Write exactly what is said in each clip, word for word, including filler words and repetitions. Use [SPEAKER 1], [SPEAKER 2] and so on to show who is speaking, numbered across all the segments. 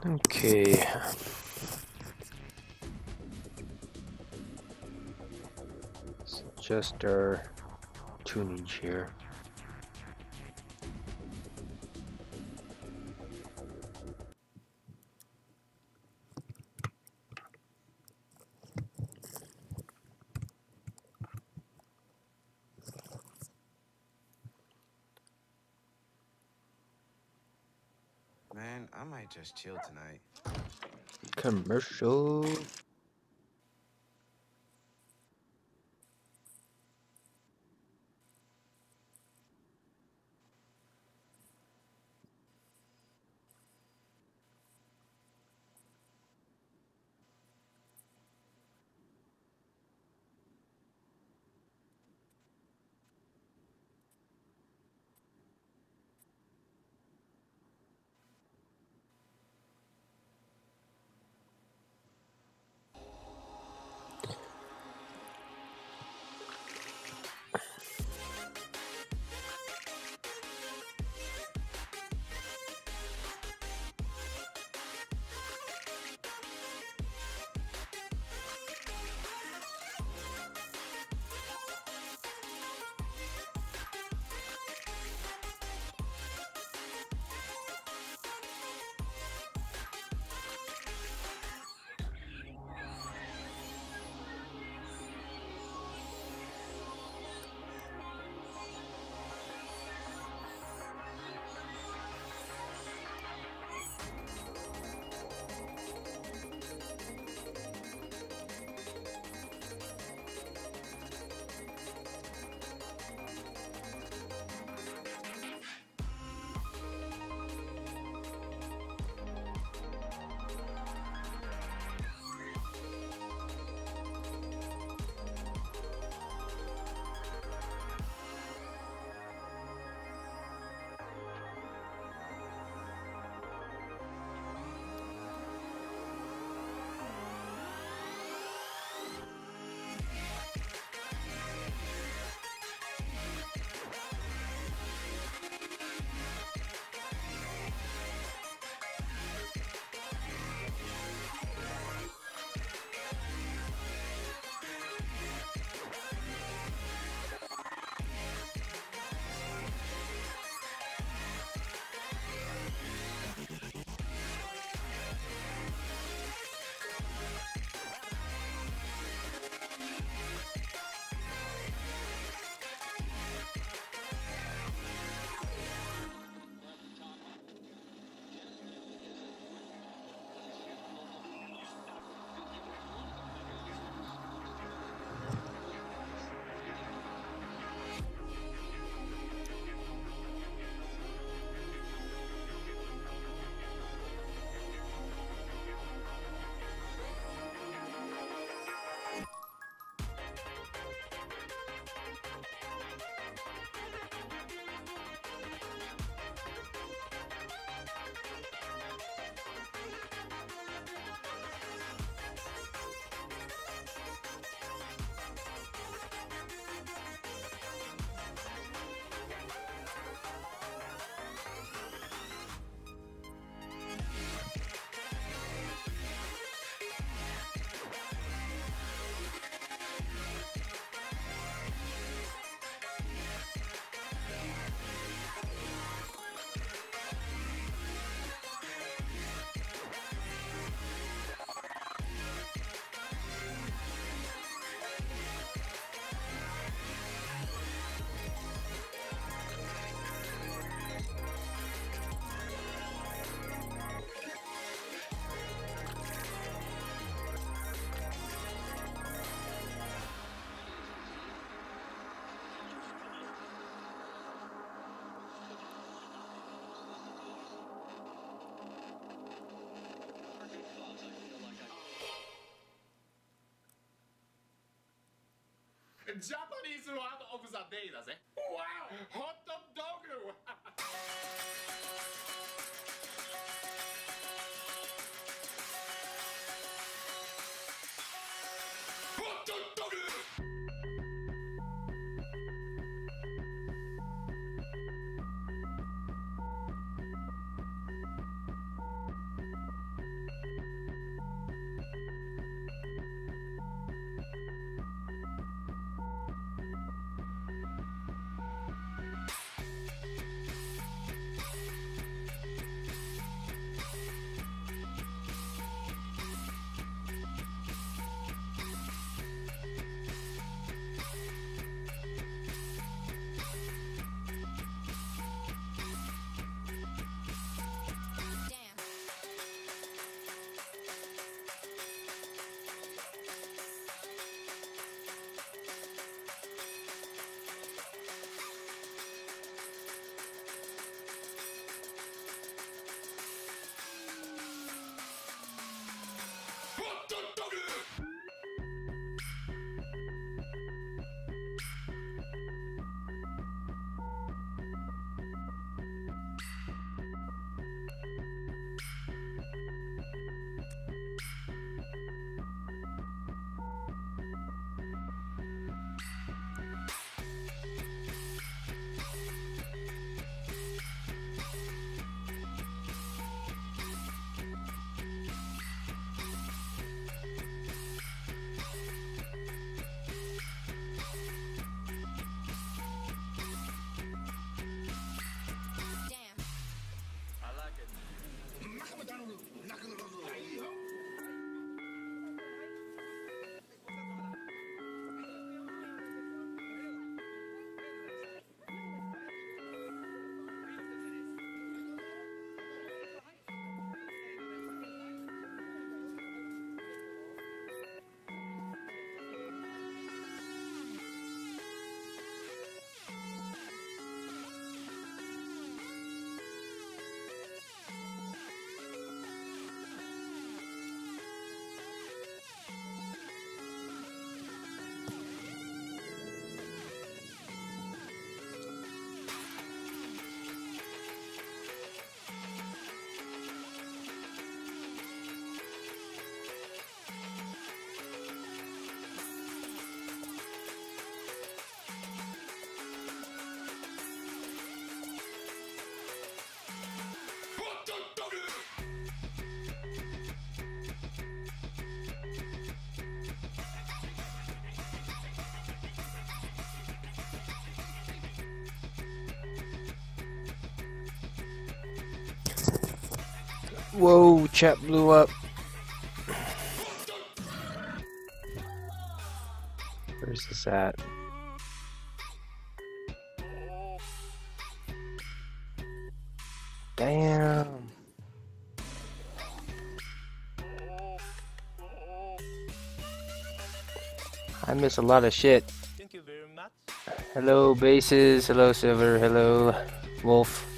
[SPEAKER 1] Okay. It's just our tunage here.
[SPEAKER 2] Man, I might just chill tonight.
[SPEAKER 1] Commercial.
[SPEAKER 3] Japanese word of the day だぜ。Wow! ホットドッグホットドッグ
[SPEAKER 1] Whoa, chat blew up. Where's this at? Damn. I miss a lot of shit.
[SPEAKER 4] Thank you very much.
[SPEAKER 1] Hello, Bases. Hello, Silver. Hello, Wolf.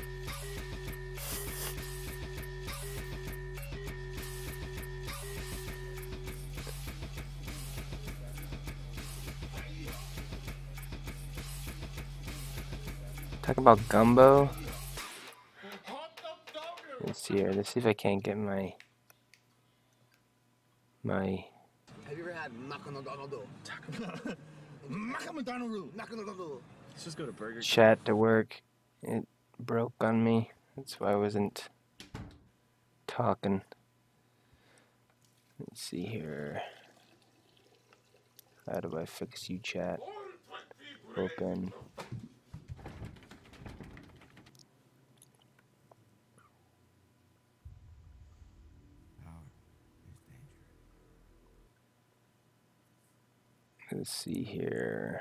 [SPEAKER 1] Talk about gumbo. Let's see here. Let's see if I can't get my my
[SPEAKER 5] Have you ever had Macanodonado?
[SPEAKER 4] Macamadonald.
[SPEAKER 5] Macanodonado.
[SPEAKER 4] Let's just go to Burger King.
[SPEAKER 1] chat to work. It broke on me. That's why I wasn't talking. Let's see here. How do I fix you, chat? Open. Let's see here.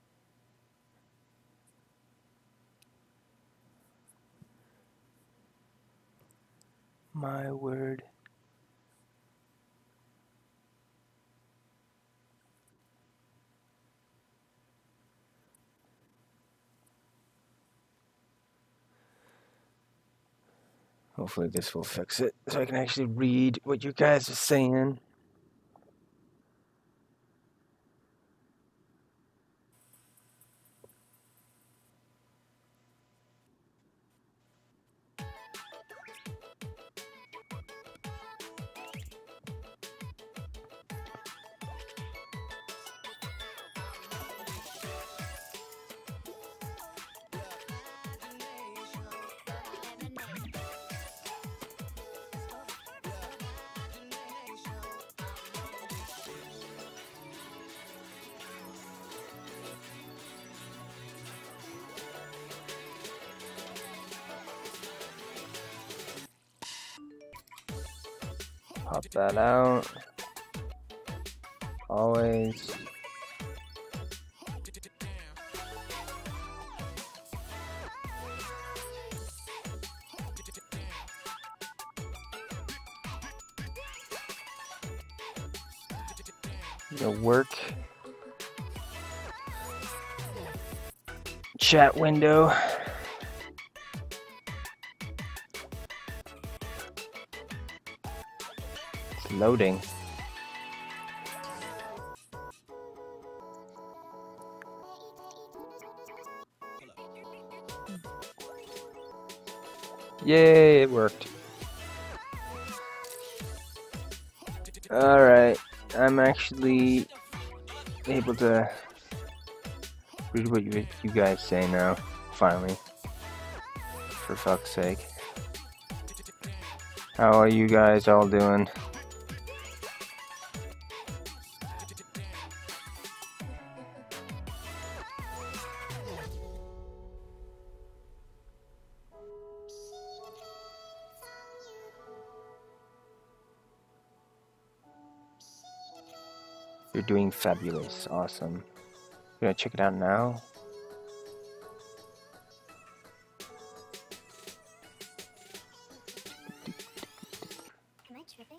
[SPEAKER 1] My word. Hopefully this will fix it so I can actually read what you guys are saying. Pop that out. Always. The work chat window. Loading. Yay, it worked. Alright, I'm actually able to read what you, you guys say now, finally. For fuck's sake. How are you guys all doing? You're doing fabulous. Awesome. You gonna check it out now?
[SPEAKER 6] Am I tripping?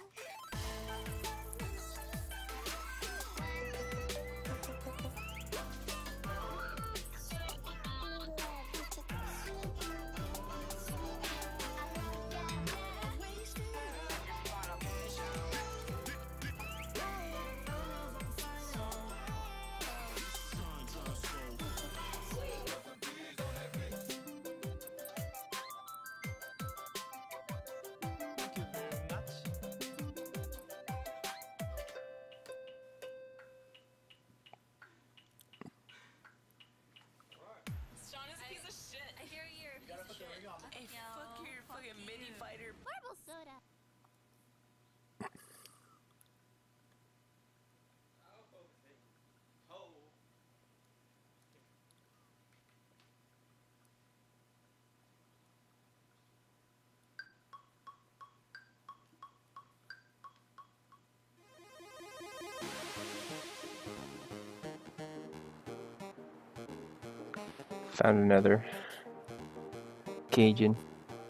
[SPEAKER 1] Found another Cajun.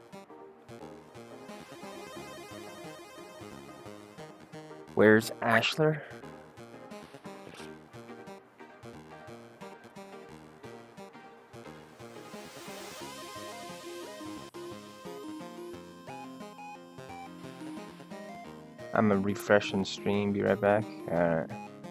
[SPEAKER 1] Where's Ashler? I'm gonna refresh and stream, be right back. Alright.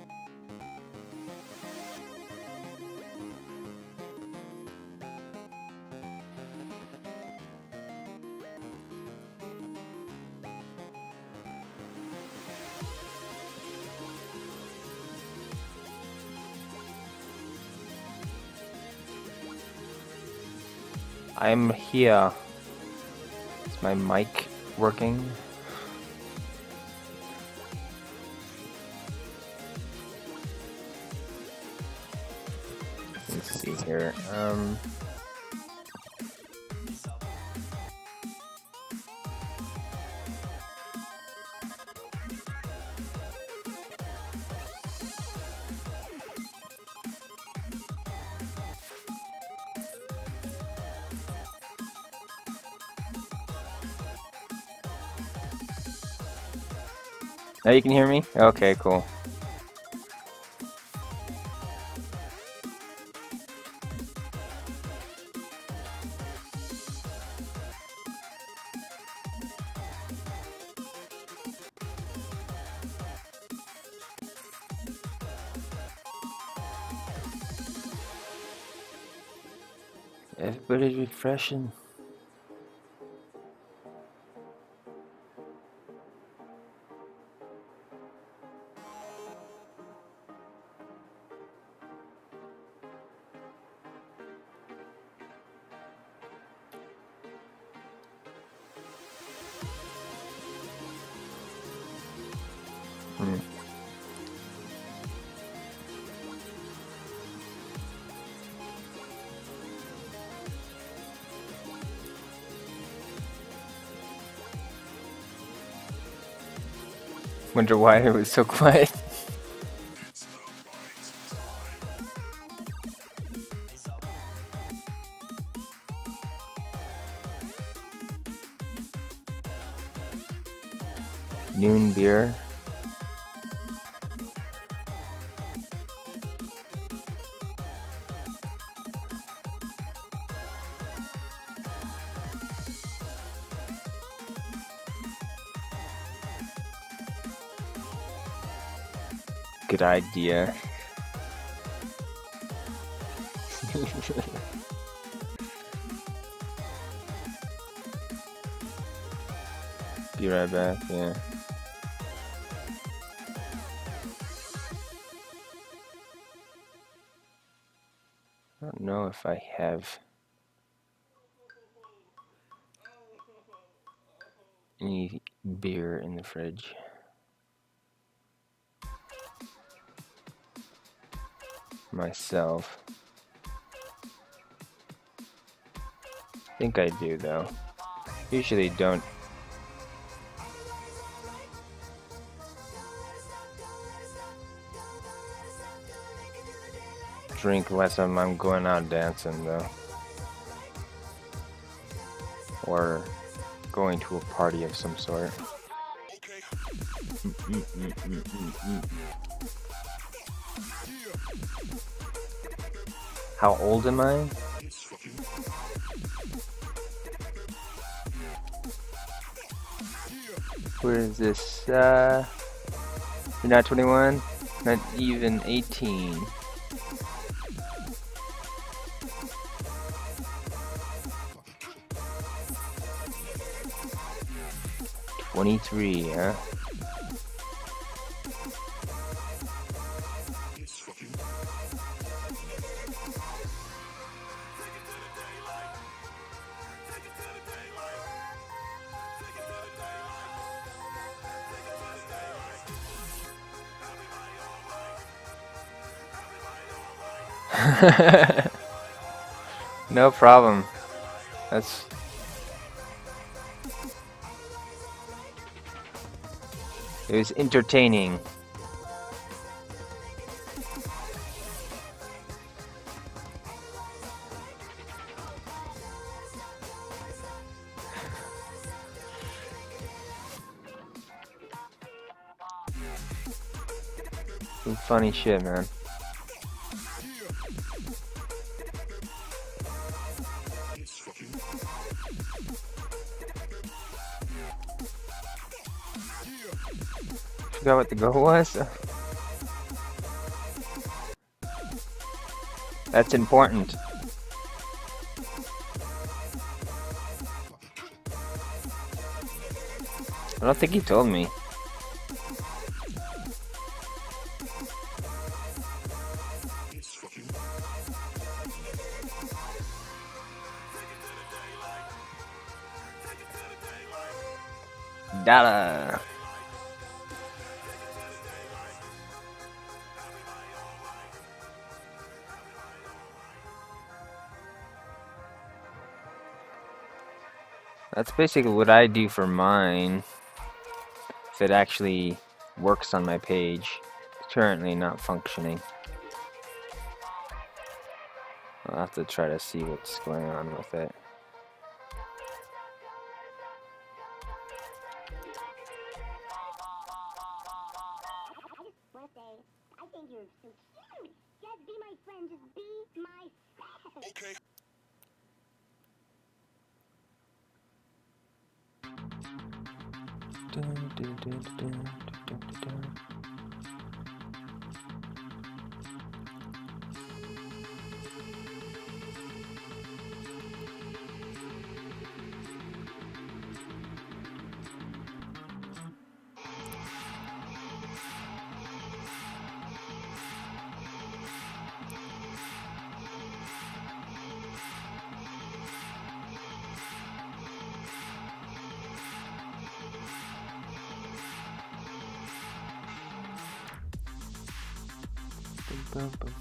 [SPEAKER 1] I'm here. Is my mic working? Let's see here. Um. Now you can hear me? Okay, cool. Everybody's refreshing. Hmm. Wonder why it was so quiet. Noon beer. Good idea. Be right back, yeah. I don't know if I have any beer in the fridge. Myself. I think I do though. Usually don't. Drink unless I'm, I'm going out dancing though. Or going to a party of some sort. Mm, mm, mm, mm, mm, mm. How old am I? Where is this? Uh, you're not twenty-one? Not even eighteen. twenty-three, huh? No problem. That's it was entertaining. Some funny shit, man. Forgot what the goal was. That's important. I don't think he told me. Data. That's basically what I do for mine. If it actually works on my page. It's currently not functioning. I'll have to try to see what's going on with it.
[SPEAKER 6] I just wanna say, I think you're so cute. Just be my friend. Just be my friend.
[SPEAKER 3] Okay.
[SPEAKER 1] Dun, dun, dun, dun, dun, dun, dun. Bum, bum,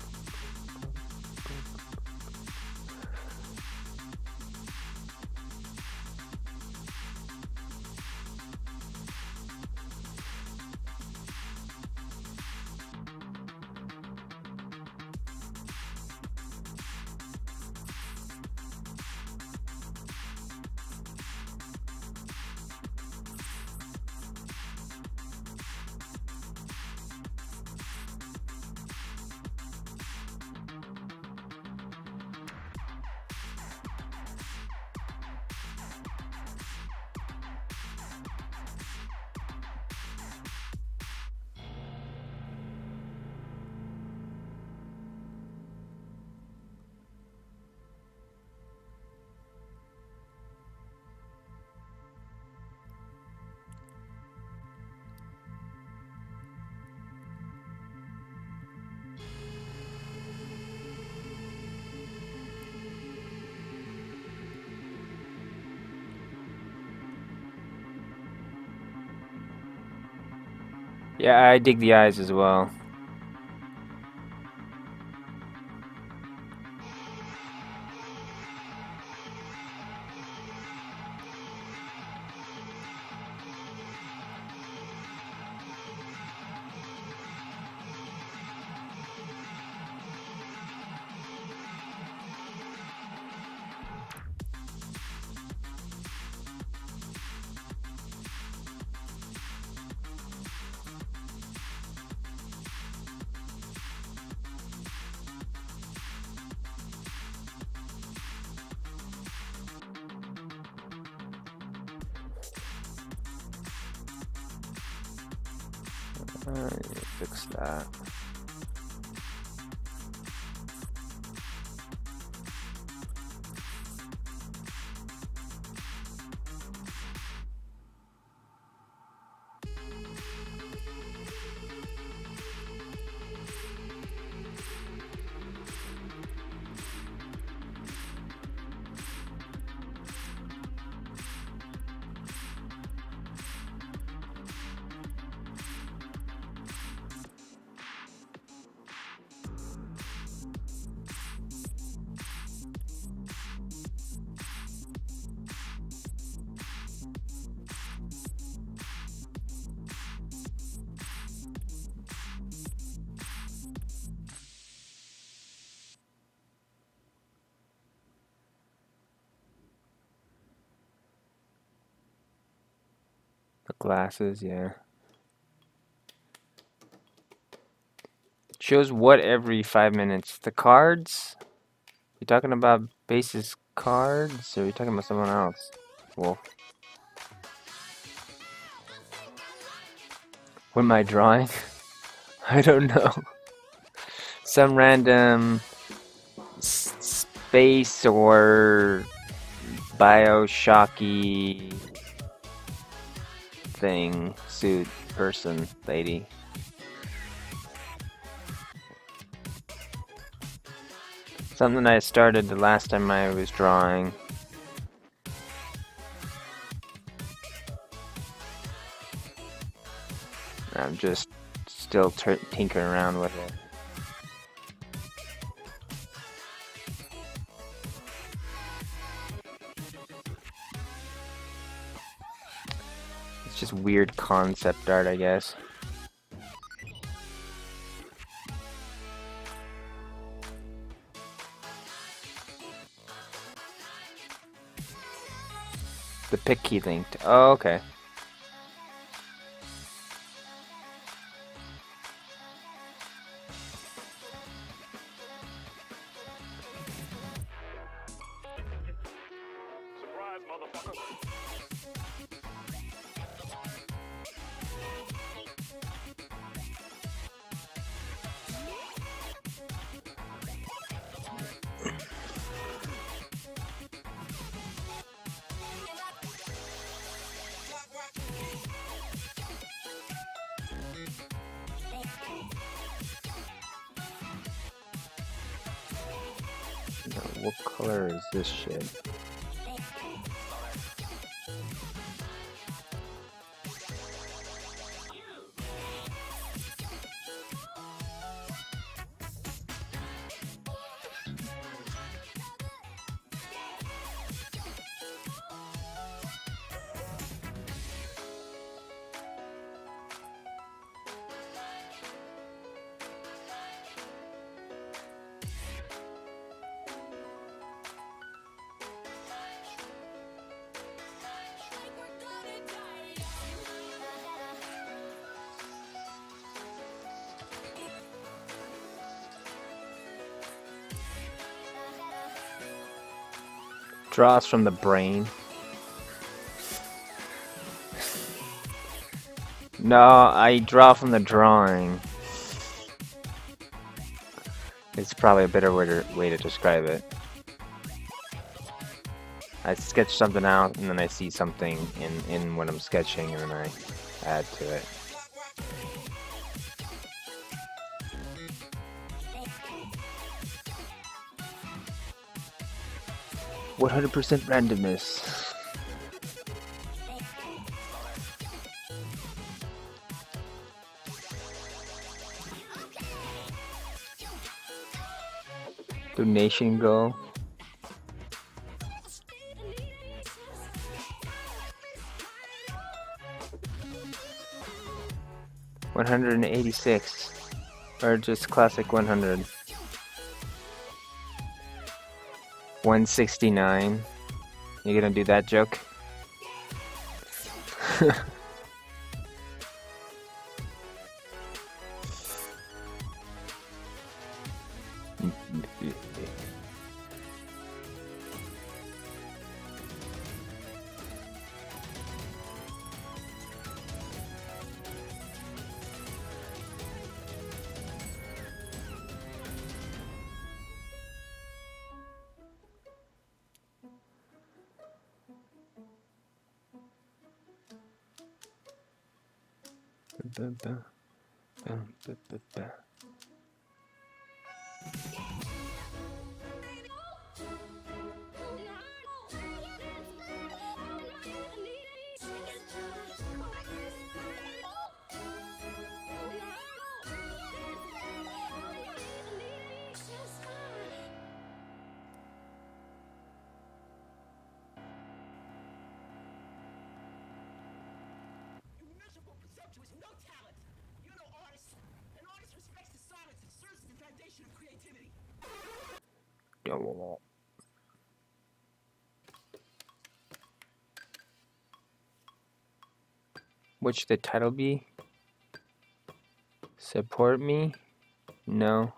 [SPEAKER 1] Yeah, I dig the eyes as well. Alright, fix that. The glasses, yeah. Shows what every five minutes? The cards? You talking about basis cards, or are you talking about someone else? Wolf. What am I drawing? I don't know. Some random s space or Bioshocky thing, suit, person, lady. Something I started the last time I was drawing. I'm just still tinkering around with it. It's just weird concept art, I guess. The pick key linked. Oh, okay. What color is this shit? Draws from the brain. No, I draw from the drawing. It's probably a better way to, way to describe it. I sketch something out and then I see something in, in what I'm sketching and then I add to it. one hundred percent randomness. Donation goal. one hundred eighty-six. Or just classic one hundred. one sixty-nine. You gonna do that joke? What should the title be? Support me? No.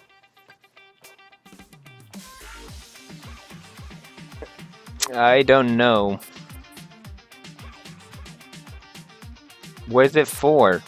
[SPEAKER 1] I don't know. What is it for?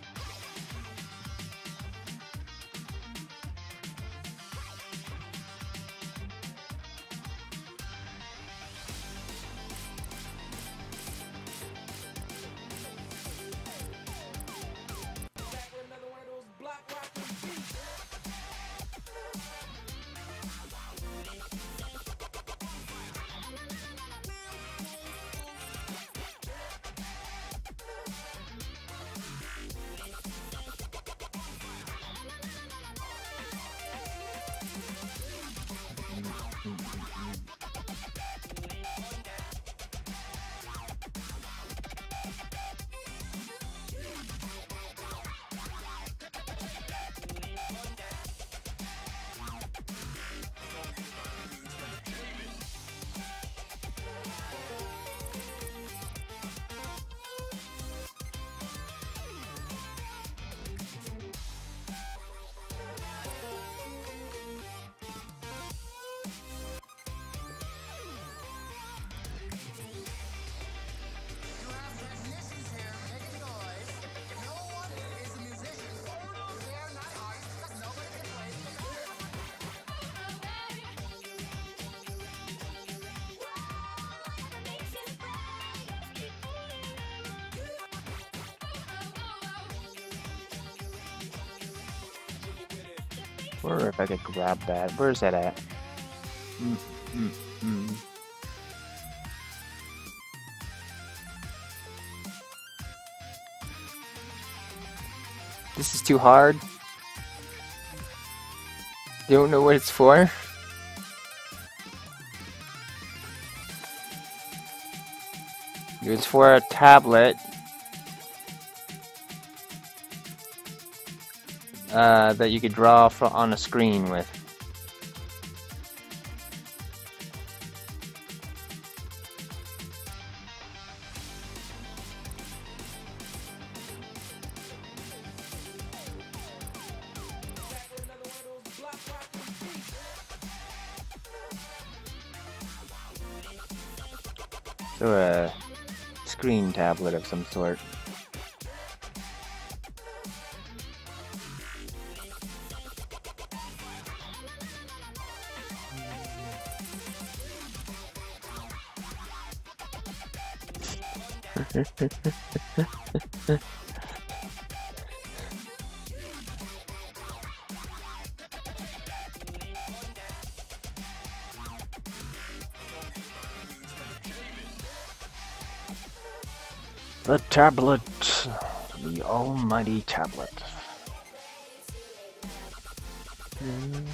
[SPEAKER 1] I wonder if I could grab that. Where's that at? Mm, mm, mm. This is too hard. You don't know what it's for? It's for a tablet. Uh, that you could draw fro- on a screen with. So a screen tablet of some sort. The tablet, the almighty tablet. Mm.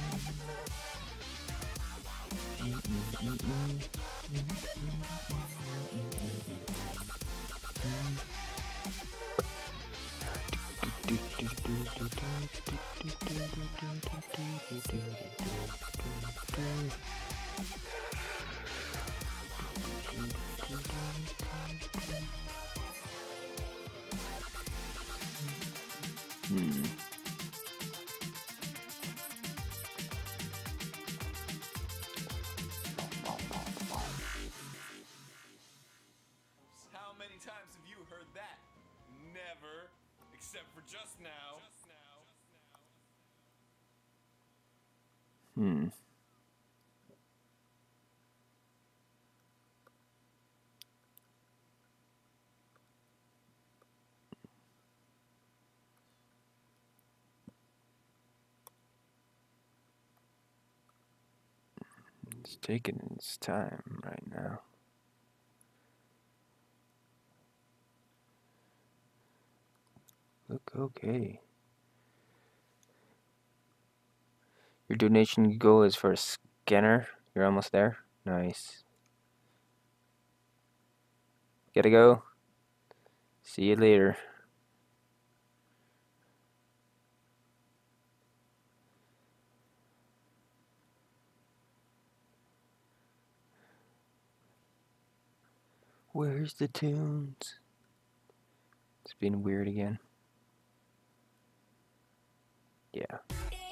[SPEAKER 1] Hmm.
[SPEAKER 3] How many times have you heard that? Never, except for just now.
[SPEAKER 1] Hmm. It's taking its time right now. Look okay. Your donation goal is for a scanner. You're almost there. Nice. Gotta go. See you later. Where's the tunes? It's being weird again. Yeah.